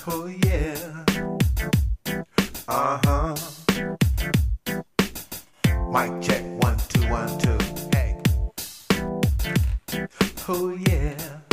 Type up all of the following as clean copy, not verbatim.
Oh yeah. Uh-huh. Mic check, 1 2 1 2. Hey. Oh yeah.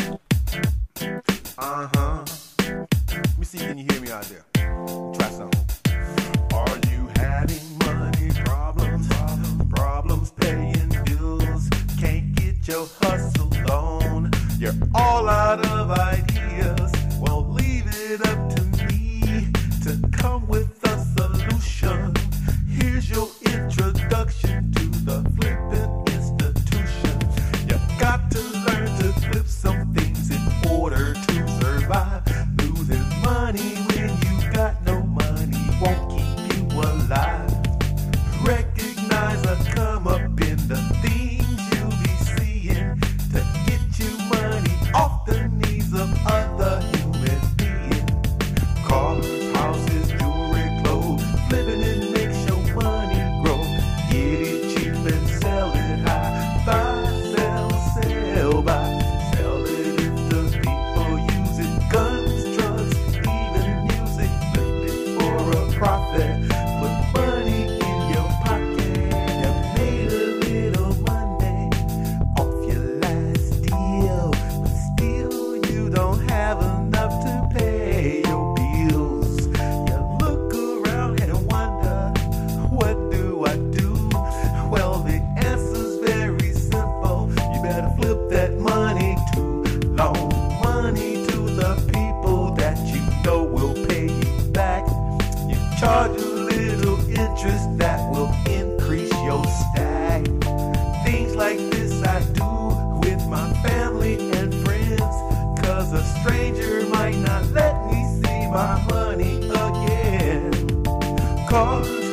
Uh-huh. Let me see, can you hear me out there? Try something. Are you having money problems? Problems paying bills? Can't get your hustle on? You're all out of ideas. Well, leave it up to me to come with a solution. Here's your introduction to the flipping institution. You got to learn to flip some things in order to survive. Losing money when you got no money won't keep you alive. Recognize a come up in the things you'll be seeing to get you money off the knees of other human beings. Cars, houses, jewelry, clothes, flipping it makes your money grow. Get it cheap and sell it high. Buy, sell, buy. Sell it if the people use it. Guns, drugs, even music. Flip it for a profit. Put money in your pocket. You made a little money off your last deal, but still you don't have enough to pay your bills. You look around and wonder, what do I do? Well, the answer's very simple. You better flip that money to loan money to the people that you know will pay you back. You charge a little interest that will increase your stack. Things like this I do with my family and friends, 'cause a stranger might not let me see my money again. 'Cause